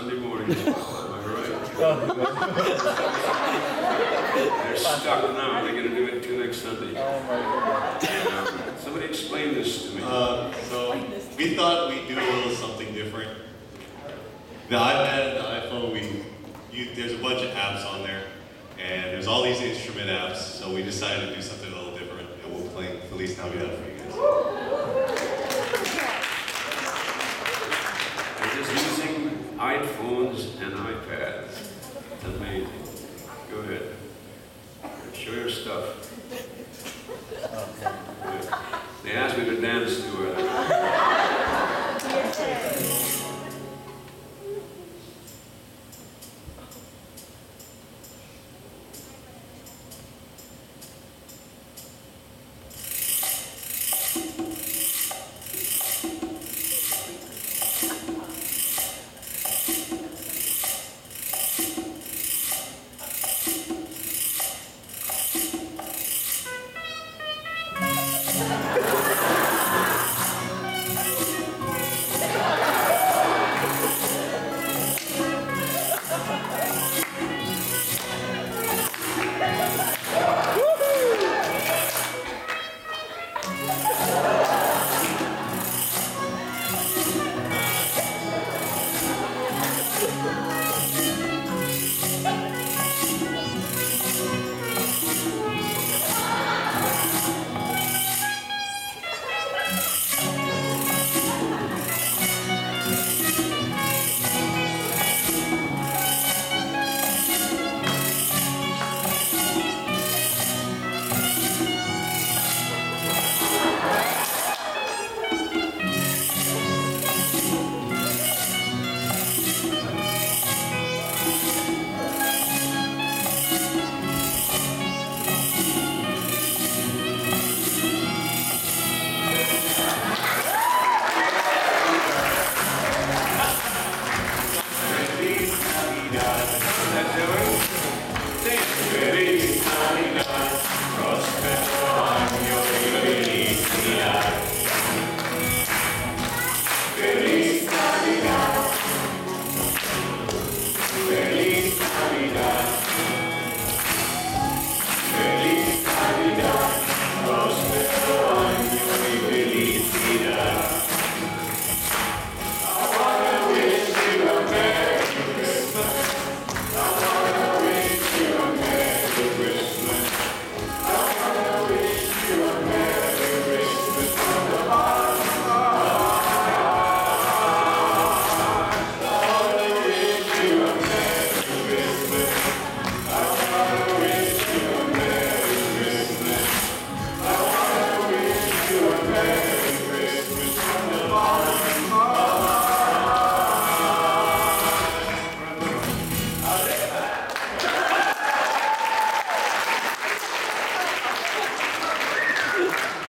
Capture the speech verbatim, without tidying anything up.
Sunday morning as well, am I right? They're stuck now, they're gonna do it until next Sunday. Oh my goodness. Um, Somebody explain this to me. Uh, so we thought we'd do a little something different. The iPad, the iPhone, we you, there's a bunch of apps on there, and there's all these instrument apps. So we decided to do something a little different, and we'll play Feliz Navidad for you guys. They're just using iPhones and iPads. It's amazing. Go ahead. Show your stuff. They asked me to dance to it.